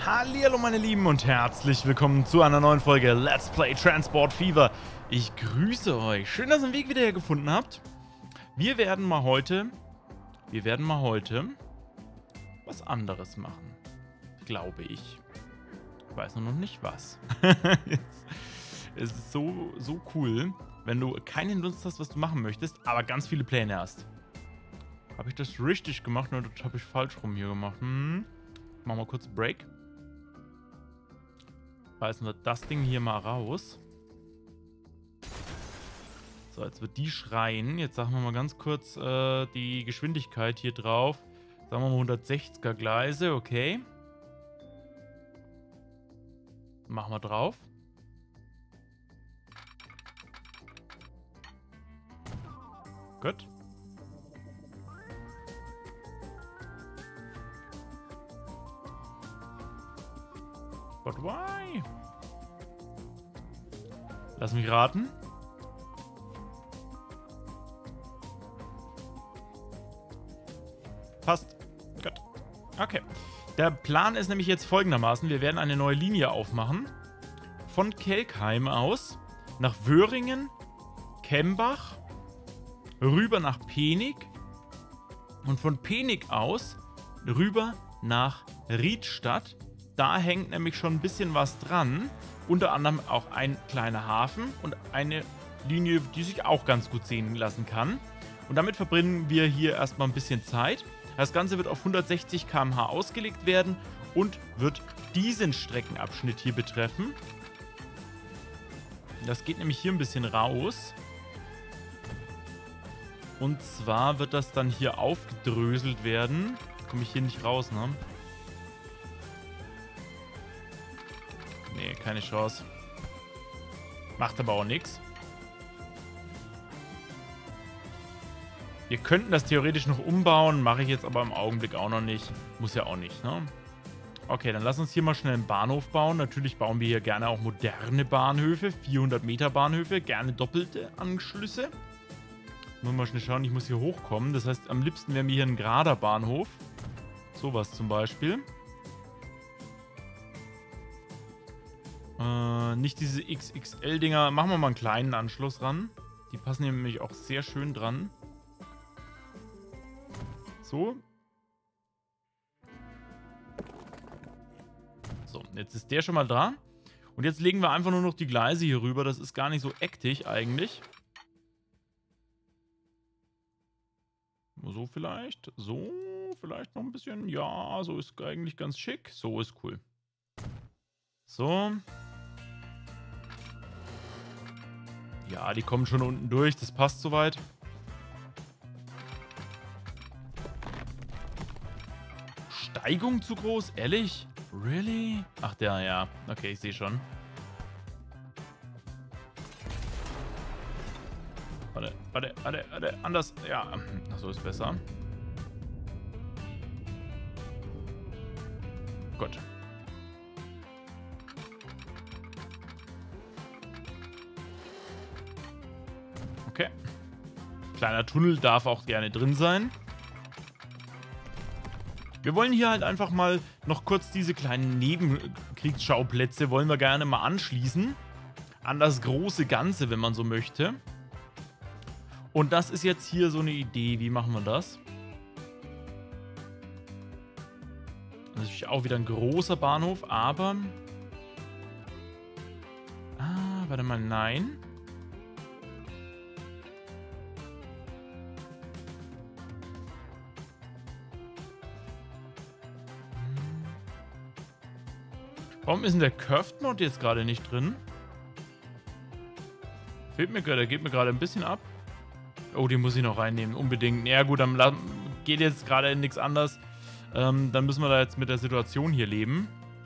Hallihallo meine Lieben und herzlich willkommen zu einer neuen Folge Let's Play Transport Fever. Ich grüße euch. Schön, dass ihr den Weg wieder hier gefunden habt. Wir werden mal heute was anderes machen. Glaube ich. Ich weiß noch nicht was. Es ist so cool, wenn du keinen Lust hast, was du machen möchtest, aber ganz viele Pläne hast. Habe ich das richtig gemacht oder habe ich falsch rum hier gemacht? Machen wir kurz Break. Reißen wir das Ding hier mal raus. So, jetzt wird die schreien. Jetzt sagen wir mal ganz kurz die Geschwindigkeit hier drauf. Sagen wir mal 160er Gleise, okay. Machen wir drauf. Gut. But why? Lass mich raten. Passt. Gut. Okay. Der Plan ist nämlich jetzt folgendermaßen. Wir werden eine neue Linie aufmachen. Von Kelkheim aus nach Wöhringen, Kembach, rüber nach Penig und von Penig aus rüber nach Riedstadt. Da hängt nämlich schon ein bisschen was dran. Unter anderem auch ein kleiner Hafen und eine Linie, die sich auch ganz gut sehen lassen kann. Und damit verbringen wir hier erstmal ein bisschen Zeit. Das Ganze wird auf 160 km/h ausgelegt werden und wird diesen Streckenabschnitt hier betreffen. Das geht nämlich hier ein bisschen raus. Und zwar wird das dann hier aufgedröselt werden. Komme ich hier nicht raus, ne? Nee, keine Chance. Macht aber auch nichts. Wir könnten das theoretisch noch umbauen, mache ich jetzt aber im Augenblick auch noch nicht. Muss ja auch nicht, ne? Okay, dann lass uns hier mal schnell einen Bahnhof bauen. Natürlich bauen wir hier gerne auch moderne Bahnhöfe, 400 Meter Bahnhöfe, gerne doppelte Anschlüsse. Muss mal schnell schauen, ich muss hier hochkommen. Das heißt, am liebsten wäre mir hier ein gerader Bahnhof. Sowas zum Beispiel. Nicht diese XXL-Dinger. Machen wir mal einen kleinen Anschluss ran. Die passen hier nämlich auch sehr schön dran. So. So, jetzt ist der schon mal da. Und jetzt legen wir einfach nur noch die Gleise hier rüber. Das ist gar nicht so ektig eigentlich. So vielleicht. So, vielleicht noch ein bisschen. Ja, so ist eigentlich ganz schick. So ist cool. So. Ja, die kommen schon unten durch. Das passt soweit. Steigung zu groß? Ehrlich? Really? Ach, der, ja. Okay, ich sehe schon. Warte. Anders. Ja, so ist besser. Gut. Okay. Kleiner Tunnel darf auch gerne drin sein. Wir wollen hier halt einfach mal noch kurz diese kleinen Nebenkriegsschauplätze wollen wir gerne mal anschließen. An das große Ganze, wenn man so möchte. Und das ist jetzt hier so eine Idee. Wie machen wir das? Natürlich auch wieder ein großer Bahnhof, aber... Ah, warte mal, nein. Warum ist denn der Curved Mod jetzt gerade nicht drin? Fehlt mir gerade, der geht mir gerade ein bisschen ab. Oh, die muss ich noch reinnehmen, unbedingt. Ja gut, dann geht jetzt gerade nichts anderes. Dann müssen wir da jetzt mit der Situation hier leben.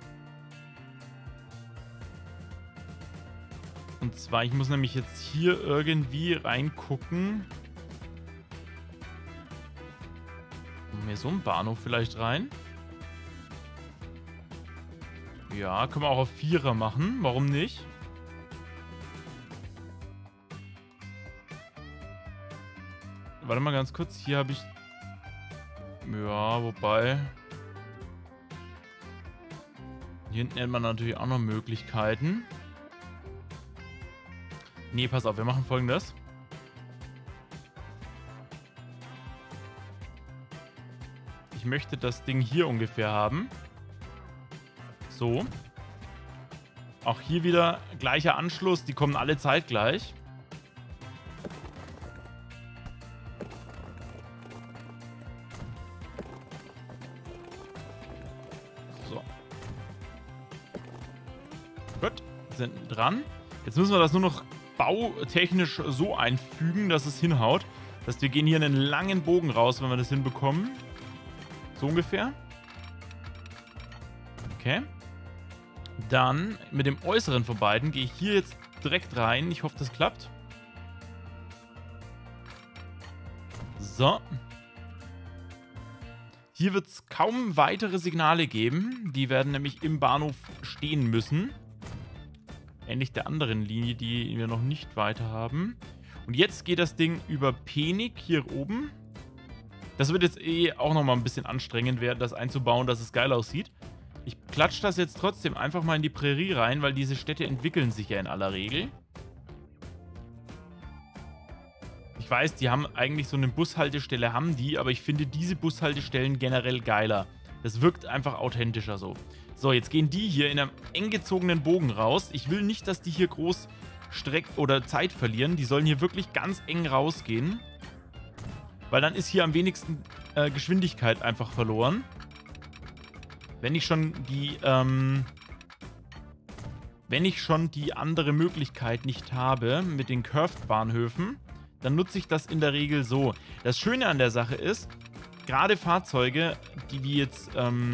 Und zwar, ich muss nämlich jetzt hier irgendwie reingucken. Machen wir so einen Bahnhof vielleicht rein? Ja, können wir auch auf 4er machen. Warum nicht? Warte mal ganz kurz. Hier habe ich... Ja, wobei... Hier hinten hätten wir natürlich auch noch Möglichkeiten. Nee, pass auf, wir machen Folgendes. Ich möchte das Ding hier ungefähr haben. So. Auch hier wieder gleicher Anschluss. Die kommen alle zeitgleich. So. Gut. Sind dran. Jetzt müssen wir das nur noch bautechnisch so einfügen, dass es hinhaut. Das heißt, wir gehen hier einen langen Bogen raus, wenn wir das hinbekommen. So ungefähr. Okay. Dann mit dem äußeren von beiden gehe ich hier jetzt direkt rein. Ich hoffe, das klappt. So. Hier wird es kaum weitere Signale geben. Die werden nämlich im Bahnhof stehen müssen. Ähnlich der anderen Linie, die wir noch nicht weiter haben. Und jetzt geht das Ding über Penig hier oben. Das wird jetzt auch nochmal ein bisschen anstrengend werden, das einzubauen, dass es geil aussieht. Ich klatsche das jetzt trotzdem einfach mal in die Prärie rein, weil diese Städte entwickeln sich ja in aller Regel. Ich weiß, die haben eigentlich so eine Bushaltestelle, haben die, aber ich finde diese Bushaltestellen generell geiler. Das wirkt einfach authentischer so. So, jetzt gehen die hier in einem eng gezogenen Bogen raus. Ich will nicht, dass die hier groß Zeit verlieren. Die sollen hier wirklich ganz eng rausgehen. Weil dann ist hier am wenigsten Geschwindigkeit einfach verloren. Wenn ich schon die andere Möglichkeit nicht habe mit den Curved-Bahnhöfen, dann nutze ich das in der Regel so. Das Schöne an der Sache ist, gerade Fahrzeuge, die wie jetzt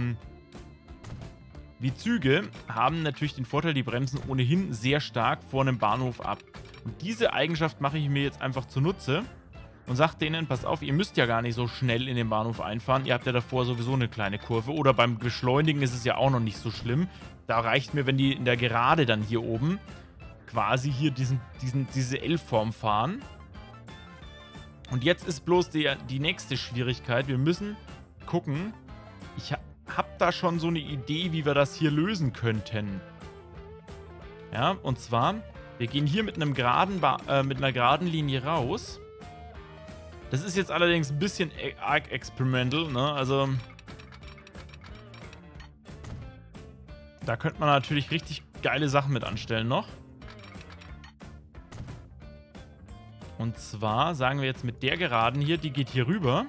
wie Züge, haben natürlich den Vorteil, die bremsen ohnehin sehr stark vor einem Bahnhof ab. Und diese Eigenschaft mache ich mir jetzt einfach zunutze. Und sagt denen, pass auf, ihr müsst ja gar nicht so schnell in den Bahnhof einfahren. Ihr habt ja davor sowieso eine kleine Kurve. Oder beim Beschleunigen ist es ja auch noch nicht so schlimm. Da reicht mir, wenn die in der Gerade dann hier oben quasi hier diese L-Form fahren. Und jetzt ist bloß die nächste Schwierigkeit. Wir müssen gucken. Ich habe da schon so eine Idee, wie wir das hier lösen könnten. Ja, und zwar, wir gehen hier mit einer geraden Linie raus. Das ist jetzt allerdings ein bisschen arg experimental, ne? Also da könnte man natürlich richtig geile Sachen mit anstellen noch. Und zwar sagen wir jetzt mit der Geraden hier, die geht hier rüber.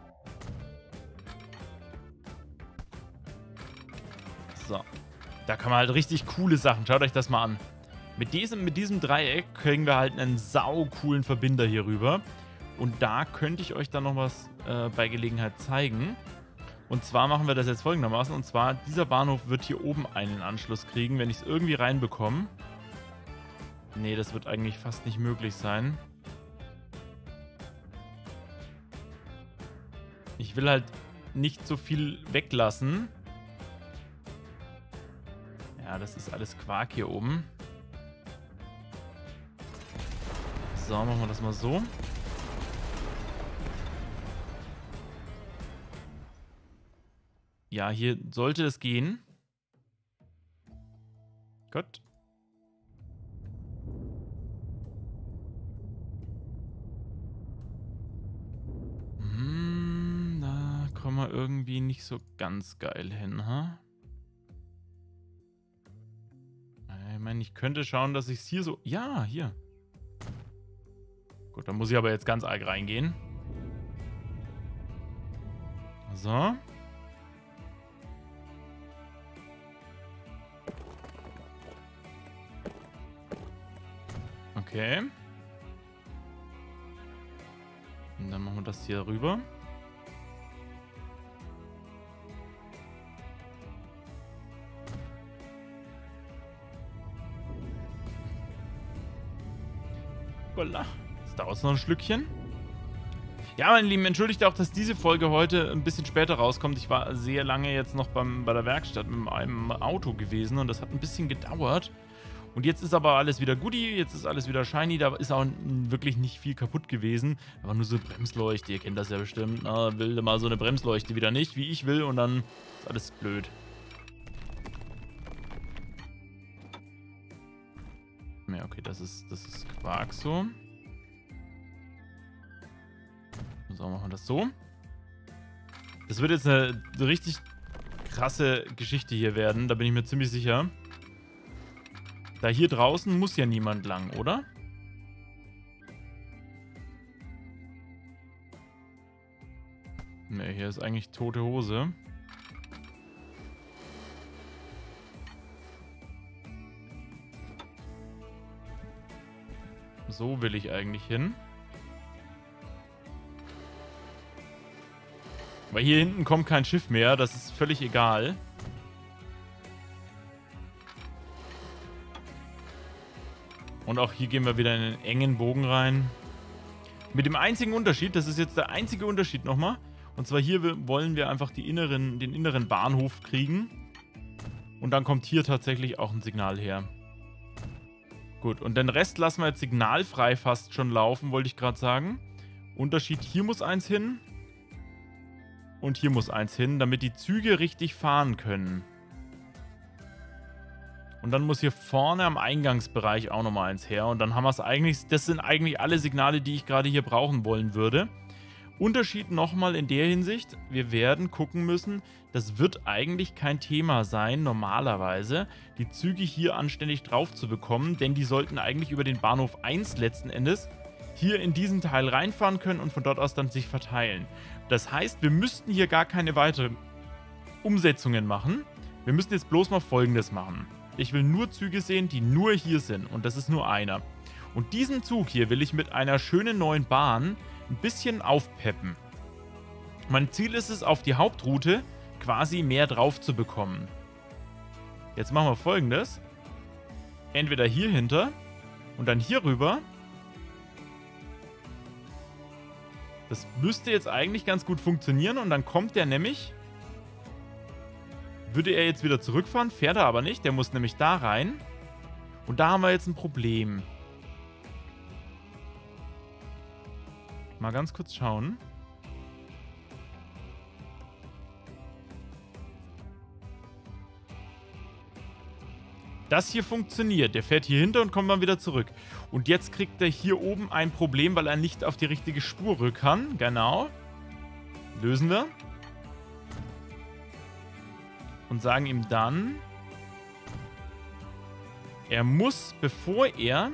So. Da kann man halt richtig coole Sachen. Schaut euch das mal an. Mit diesem Dreieck kriegen wir halt einen sau coolen Verbinder hier rüber. Und da könnte ich euch dann noch was bei Gelegenheit zeigen. Und zwar machen wir das jetzt folgendermaßen. Und zwar, dieser Bahnhof wird hier oben einen Anschluss kriegen, wenn ich es irgendwie reinbekomme. Nee, das wird eigentlich fast nicht möglich sein. Ich will halt nicht so viel weglassen. Ja, das ist alles Quark hier oben. So, machen wir das mal so. Ja, hier sollte es gehen. Gut. Da kommen wir irgendwie nicht so ganz geil hin, ha? Ich meine, ich könnte schauen, dass ich es hier so... Ja, hier. Gut, dann muss ich aber jetzt ganz arg reingehen. So. Okay. Und dann machen wir das hier rüber. Voila. Jetzt dauert es noch ein Schlückchen. Ja, meine Lieben, entschuldigt auch, dass diese Folge heute ein bisschen später rauskommt. Ich war sehr lange jetzt noch bei der Werkstatt mit einem Auto gewesen und das hat ein bisschen gedauert. Und jetzt ist aber alles wieder Goodie, jetzt ist alles wieder shiny, da ist auch wirklich nicht viel kaputt gewesen. Aber nur so eine Bremsleuchte, ihr kennt das ja bestimmt. Na, will mal so eine Bremsleuchte wieder nicht, wie ich will, und dann ist alles blöd. Ja, okay, das ist Quark so. So, machen wir das so. Das wird jetzt eine richtig krasse Geschichte hier werden, da bin ich mir ziemlich sicher. Da hier draußen muss ja niemand lang, oder? Ne, hier ist eigentlich tote Hose. So will ich eigentlich hin. Weil hier hinten kommt kein Schiff mehr, das ist völlig egal. Und auch hier gehen wir wieder in einen engen Bogen rein. Mit dem einzigen Unterschied, das ist jetzt der einzige Unterschied nochmal. Und zwar hier wollen wir einfach den inneren Bahnhof kriegen. Und dann kommt hier tatsächlich auch ein Signal her. Gut, und den Rest lassen wir jetzt signalfrei fast schon laufen, wollte ich gerade sagen. Unterschied, hier muss eins hin. Und hier muss eins hin, damit die Züge richtig fahren können. Und dann muss hier vorne am Eingangsbereich auch nochmal eins her. Und dann haben wir es eigentlich, das sind eigentlich alle Signale, die ich gerade hier brauchen wollen würde. Unterschied nochmal in der Hinsicht, wir werden gucken müssen, das wird eigentlich kein Thema sein, normalerweise, die Züge hier anständig drauf zu bekommen, denn die sollten eigentlich über den Bahnhof 1 letzten Endes hier in diesen Teil reinfahren können und von dort aus dann sich verteilen. Das heißt, wir müssten hier gar keine weiteren Umsetzungen machen. Wir müssen jetzt bloß mal Folgendes machen. Ich will nur Züge sehen, die nur hier sind und das ist nur einer. Und diesen Zug hier will ich mit einer schönen neuen Bahn ein bisschen aufpeppen. Mein Ziel ist es, auf die Hauptroute quasi mehr drauf zu bekommen. Jetzt machen wir Folgendes. Entweder hier hinter und dann hier rüber. Das müsste jetzt eigentlich ganz gut funktionieren und dann kommt der nämlich... Würde er jetzt wieder zurückfahren, fährt er aber nicht. Der muss nämlich da rein. Und da haben wir jetzt ein Problem. Mal ganz kurz schauen. Das hier funktioniert. Der fährt hier hinter und kommt dann wieder zurück. Und jetzt kriegt er hier oben ein Problem, weil er nicht auf die richtige Spur rück kann. Genau. Lösen wir. Und sagen ihm dann, er muss, bevor er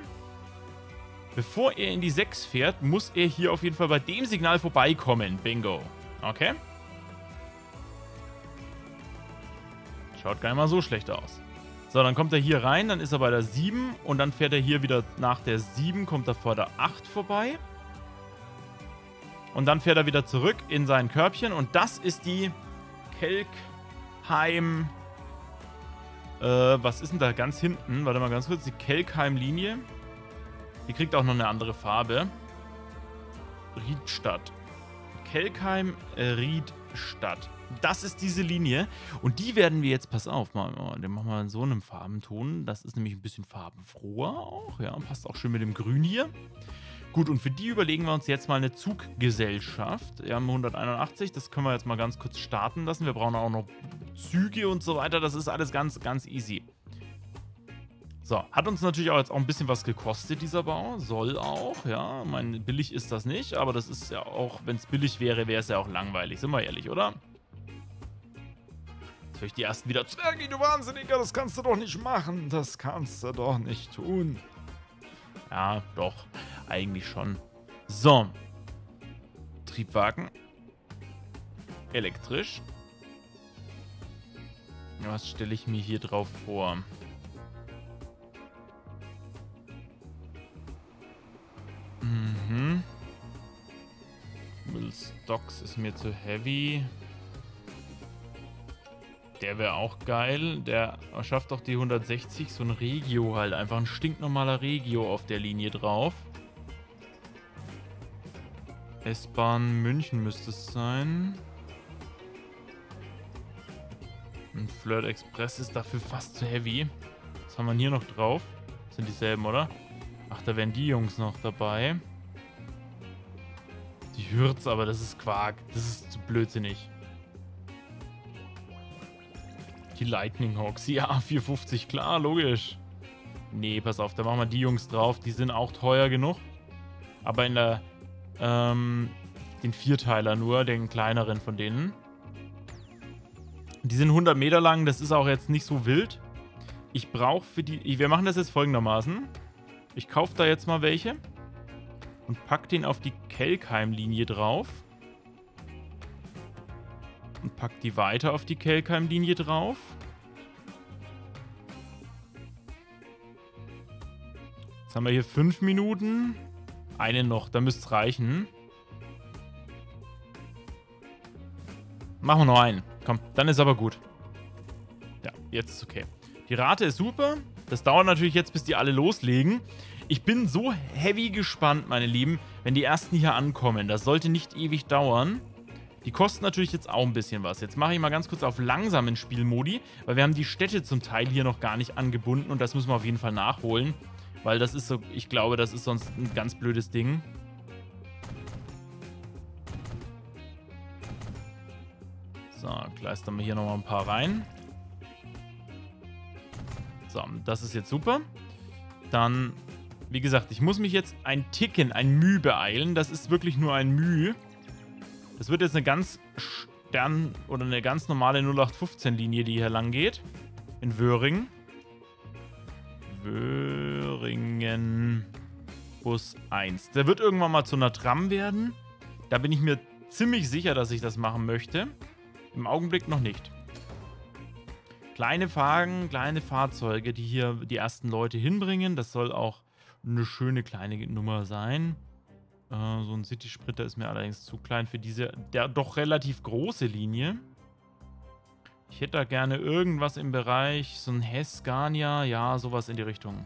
in die 6 fährt, muss er hier auf jeden Fall bei dem Signal vorbeikommen. Bingo. Okay. Schaut gar nicht mal so schlecht aus. So, dann kommt er hier rein, dann ist er bei der 7 und dann fährt er hier wieder nach der 7, kommt er vor der 8 vorbei. Und dann fährt er wieder zurück in sein Körbchen und das ist die Kelkheim... was ist denn da ganz hinten? Warte mal ganz kurz, die Kelkheim-Linie. Die kriegt auch noch eine andere Farbe. Riedstadt. Kelkheim, Riedstadt. Das ist diese Linie. Und die werden wir jetzt, pass auf, den machen wir in so einem Farbenton. Das ist nämlich ein bisschen farbenfroher auch. Ja, passt auch schön mit dem Grün hier. Gut, und für die überlegen wir uns jetzt mal eine Zuggesellschaft. Wir haben 181, das können wir jetzt mal ganz kurz starten lassen. Wir brauchen auch noch Züge und so weiter. Das ist alles ganz, ganz easy. So, hat uns natürlich auch jetzt auch ein bisschen was gekostet, dieser Bau. Soll auch, ja. Ich meine, billig ist das nicht, aber das ist ja auch, wenn es billig wäre, wäre es ja auch langweilig. Sind wir ehrlich, oder? Jetzt höre ich die ersten wieder. Zwergi, du Wahnsinniger, das kannst du doch nicht machen. Das kannst du doch nicht tun. Ja, doch. Eigentlich schon. So. Triebwagen. Elektrisch. Was stelle ich mir hier drauf vor? Will Stocks ist mir zu heavy. Der wäre auch geil. Der schafft doch die 160. So ein Regio halt. Einfach ein stinknormaler Regio auf der Linie drauf. S-Bahn München müsste es sein. Ein Flirt Express ist dafür fast zu heavy. Was haben wir hier noch drauf? Das sind dieselben, oder? Ach, da wären die Jungs noch dabei. Die Hürz, aber das ist Quark. Das ist zu blödsinnig. Die Lightning Hawks. Ja, 450, klar, logisch. Nee, pass auf, da machen wir die Jungs drauf. Die sind auch teuer genug. Aber in der, den Vierteiler nur, den kleineren von denen. Die sind 100 Meter lang, das ist auch jetzt nicht so wild. Ich brauche für die... Wir machen das jetzt folgendermaßen. Ich kaufe da jetzt mal welche. Und pack den auf die Kelkheim-Linie drauf. Und pack die weiter auf die Kelkheim-Linie drauf. Jetzt haben wir hier 5 Minuten. Eine noch, da müsste es reichen. Machen wir noch einen. Komm, dann ist aber gut. Ja, jetzt ist okay. Die Rate ist super. Das dauert natürlich jetzt, bis die alle loslegen. Ich bin so heavy gespannt, meine Lieben, wenn die ersten hier ankommen. Das sollte nicht ewig dauern. Die kosten natürlich jetzt auch ein bisschen was. Jetzt mache ich mal ganz kurz auf langsamen Spielmodi, weil wir haben die Städte zum Teil hier noch gar nicht angebunden und das müssen wir auf jeden Fall nachholen. Weil das ist so, ich glaube, das ist sonst ein ganz blödes Ding. So, kleistern wir hier nochmal ein paar rein. So, das ist jetzt super. Dann, wie gesagt, ich muss mich jetzt ein Müh beeilen. Das ist wirklich nur ein Müh. Das wird jetzt eine ganz oder eine ganz normale 0815-Linie, die hier lang geht. In Wöhringen. Wöhringen Bus 1. Der wird irgendwann mal zu einer Tram werden. Da bin ich mir ziemlich sicher, dass ich das machen möchte. Im Augenblick noch nicht. Kleine Wagen, kleine Fahrzeuge, die hier die ersten Leute hinbringen. Das soll auch eine schöne kleine Nummer sein. So ein City-Spritter ist mir allerdings zu klein für diese doch relativ große Linie. Ich hätte da gerne irgendwas im Bereich, so ein Hess-Scania, ja, sowas in die Richtung.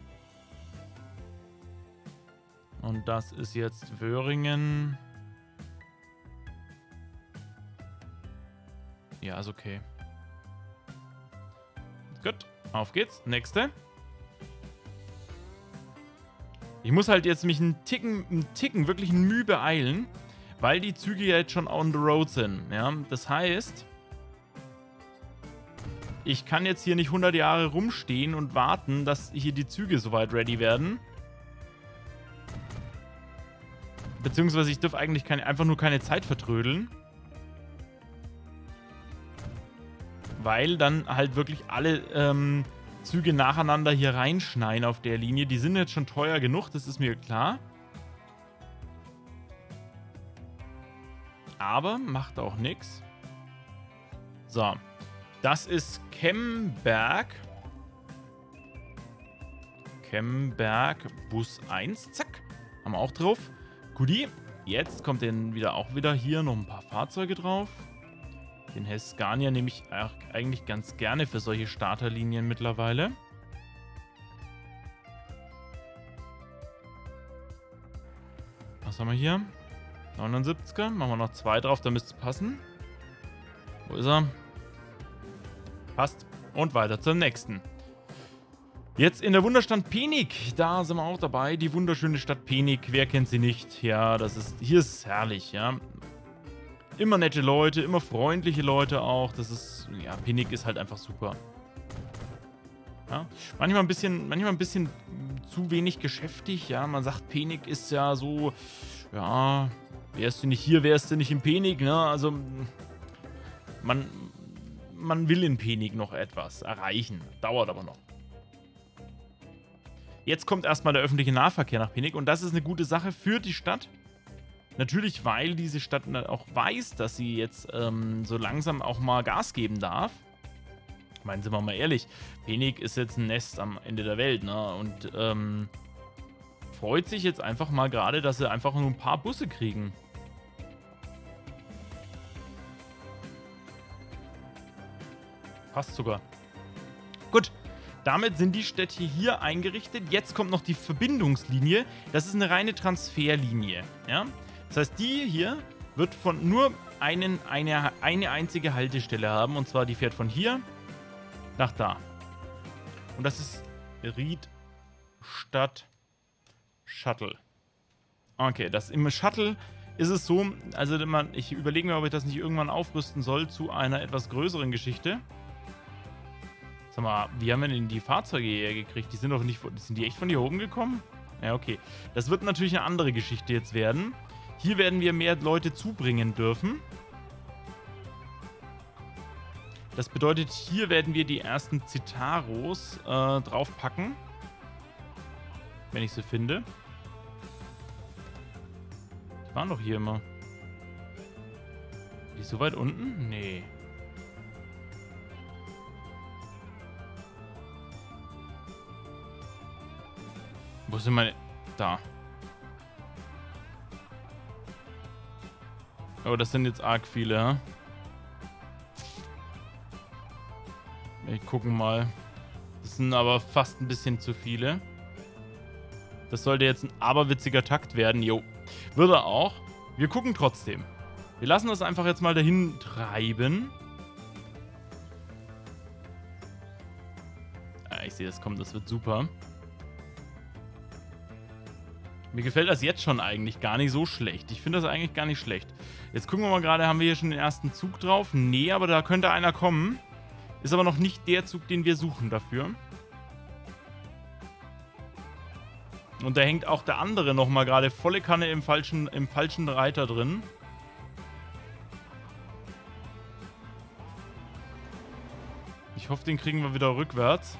Und das ist jetzt Wöhringen. Ja, ist okay. Gut, auf geht's. Nächste. Ich muss halt jetzt mich einen Ticken, wirklich ein Mühe beeilen, weil die Züge ja jetzt schon on the road sind. Ja? Das heißt, ich kann jetzt hier nicht 100 Jahre rumstehen und warten, dass hier die Züge soweit ready werden. Beziehungsweise ich dürfe eigentlich einfach nur keine Zeit vertrödeln. Weil dann halt wirklich alle Züge nacheinander hier reinschneien auf der Linie. Die sind jetzt schon teuer genug, das ist mir klar. Aber macht auch nichts. So, das ist Kemberg. Kemberg Bus 1. Zack, haben wir auch drauf. Guti, jetzt kommt dann auch wieder hier noch ein paar Fahrzeuge drauf. Den Hess Scania nehme ich eigentlich ganz gerne für solche Starterlinien mittlerweile. Was haben wir hier? 79er. Machen wir noch 2 drauf, da müsste es passen. Wo ist er? Passt. Und weiter zum nächsten. Jetzt in der Wunderstadt Penig. Da sind wir auch dabei. Die wunderschöne Stadt Penig. Wer kennt sie nicht? Ja, hier ist es herrlich, ja. Immer nette Leute, immer freundliche Leute auch. Das ist, ja, Penig ist halt einfach super. Ja, manchmal ein bisschen zu wenig geschäftig, ja. Man sagt, Penig ist ja so, ja, wärst du nicht hier, wärst du nicht in Penig, ne? Also, man will in Penig noch etwas erreichen. Dauert aber noch. Jetzt kommt erstmal der öffentliche Nahverkehr nach Penig und das ist eine gute Sache für die Stadt. Natürlich, weil diese Stadt auch weiß, dass sie jetzt so langsam auch mal Gas geben darf. Ich meine, sind wir mal ehrlich, Penig ist jetzt ein Nest am Ende der Welt, ne? Und freut sich jetzt einfach mal gerade, dass sie einfach nur ein paar Busse kriegen. Passt sogar. Gut, damit sind die Städte hier eingerichtet. Jetzt kommt noch die Verbindungslinie. Das ist eine reine Transferlinie, ja? Das heißt, die hier wird von nur eine einzige Haltestelle haben. Und zwar, die fährt von hier nach da. Und das ist Riedstadt Shuttle. Okay, das im Shuttle ist es so, also ich überlege mir, ob ich das nicht irgendwann aufrüsten soll zu einer etwas größeren Geschichte. Das Sag mal, wie haben wir denn die Fahrzeuge hierher gekriegt? Die sind doch nicht... Sind die echt von hier oben gekommen? Ja, okay. Das wird natürlich eine andere Geschichte jetzt werden. Hier werden wir mehr Leute zubringen dürfen. Das bedeutet, hier werden wir die ersten Citaros draufpacken. Wenn ich sie finde. Die waren doch hier immer. Die ist so weit unten? Nee. Wo sind meine... Da. Oh, das sind jetzt arg viele, ha? Wir gucken mal. Das sind aber fast ein bisschen zu viele. Das sollte jetzt ein aberwitziger Takt werden. Jo. Würde er auch. Wir gucken trotzdem. Wir lassen das einfach jetzt mal dahin treiben. Ja, ich sehe, das kommt. Das wird super. Mir gefällt das jetzt schon eigentlich gar nicht so schlecht. Ich finde das eigentlich gar nicht schlecht. Jetzt gucken wir mal gerade, haben wir hier schon den ersten Zug drauf? Nee, aber da könnte einer kommen. Ist aber noch nicht der Zug, den wir suchen dafür. Und da hängt auch der andere nochmal gerade volle Kanne im falschen Reiter drin. Ich hoffe, den kriegen wir wieder rückwärts.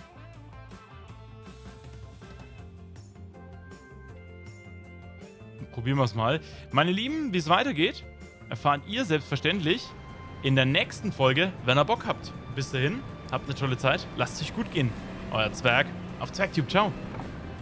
Probieren wir es mal. Meine Lieben, wie es weitergeht, erfahrt ihr selbstverständlich in der nächsten Folge, wenn ihr Bock habt. Bis dahin, habt eine tolle Zeit, lasst es euch gut gehen. Euer Zwerg auf Zwergtube. Ciao.